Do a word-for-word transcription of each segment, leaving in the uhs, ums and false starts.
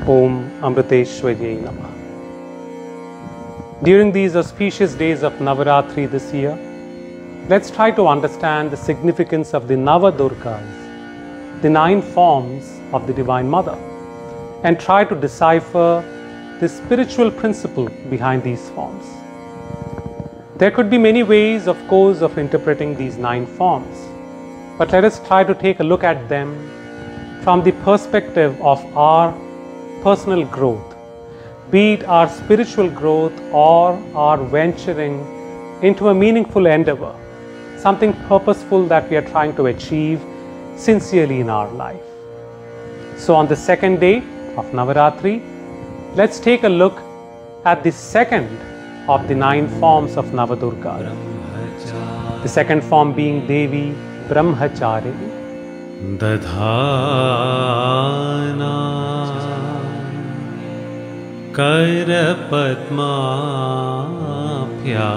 Om Amriteshwarye Namah. During these auspicious days of Navaratri this year, let's try to understand the significance of the Navadurgas, the nine forms of the Divine Mother, and try to decipher the spiritual principle behind these forms. There could be many ways, of course, of interpreting these nine forms, but let us try to take a look at them from the perspective of our personal growth, be it our spiritual growth or our venturing into a meaningful endeavor, something purposeful that we are trying to achieve sincerely in our life. So on the second day of Navaratri, let's take a look at the second of the nine forms of Navadurga. The second form being Devi Brahmacharini. Dadhana Kara Padmabhya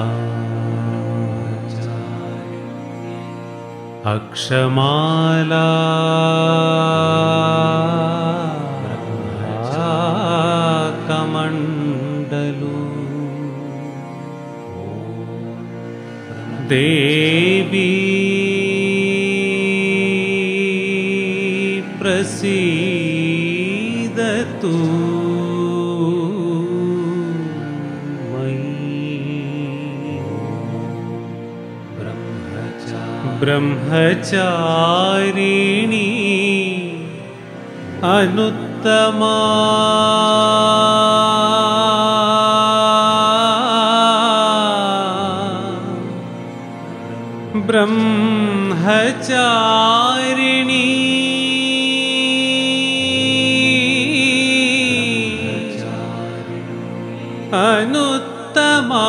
Akshamala Kamandalu Devi Prasidatu Brahmacharini Anuttama Brahmacharini Anuttama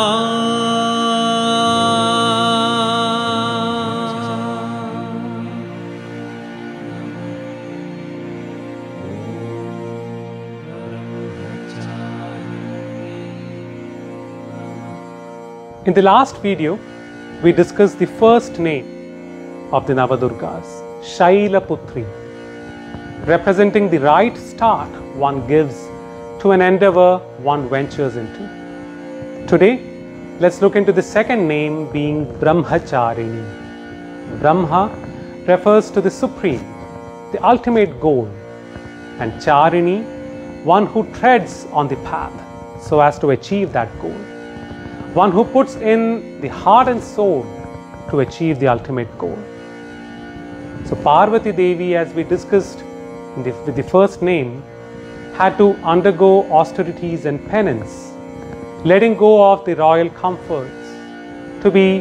In the last video, we discussed the first name of the Navadurgas, Shailaputri, representing the right start one gives to an endeavor one ventures into. Today, let's look into the second name being Brahmacharini. Brahma refers to the supreme, the ultimate goal, and Charini, one who treads on the path so as to achieve that goal. One who puts in the heart and soul to achieve the ultimate goal. So Parvati Devi, as we discussed in the, with the first name, had to undergo austerities and penance, letting go of the royal comforts, to be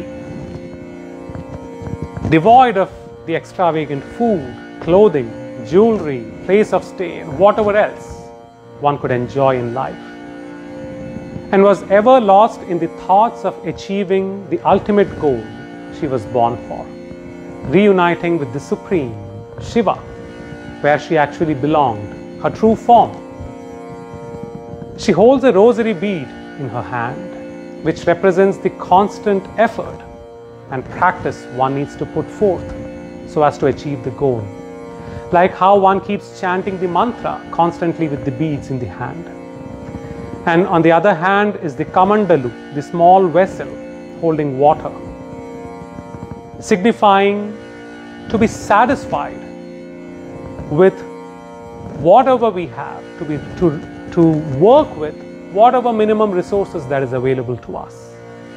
devoid of the extravagant food, clothing, jewelry, place of stay, and whatever else one could enjoy in life, and was ever lost in the thoughts of achieving the ultimate goal she was born for, reuniting with the Supreme, Shiva, where she actually belonged, her true form. She holds a rosary bead in her hand, which represents the constant effort and practice one needs to put forth so as to achieve the goal. Like how one keeps chanting the mantra constantly with the beads in the hand. And on the other hand is the Kamandalu, the small vessel holding water, signifying to be satisfied with whatever we have, to be to, to work with whatever minimum resources that is available to us.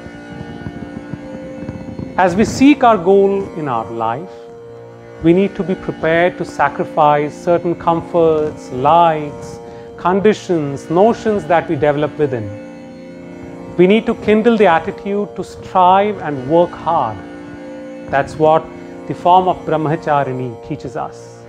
As we seek our goal in our life, we need to be prepared to sacrifice certain comforts, likes, conditions, notions that we develop within. We need to kindle the attitude to strive and work hard. That's what the form of Brahmacharini teaches us.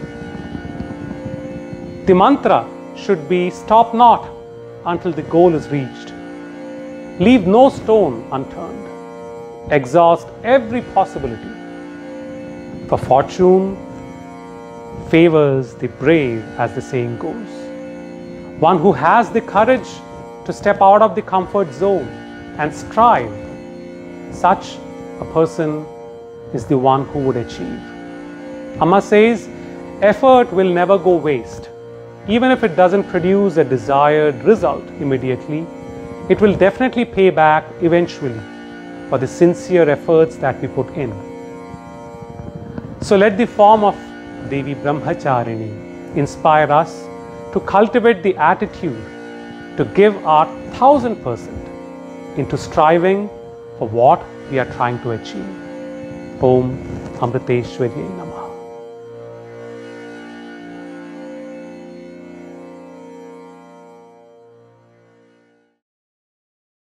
The mantra should be stop not until the goal is reached. Leave no stone unturned. Exhaust every possibility. For fortune favors the brave, as the saying goes. One who has the courage to step out of the comfort zone and strive, such a person is the one who would achieve. Amma says, effort will never go waste. even if it doesn't produce a desired result immediately, it will definitely pay back eventually for the sincere efforts that we put in. So let the form of Devi Brahmacharini inspire us to cultivate the attitude to give our thousand percent into striving for what we are trying to achieve. Om Amriteshwarye Namaha.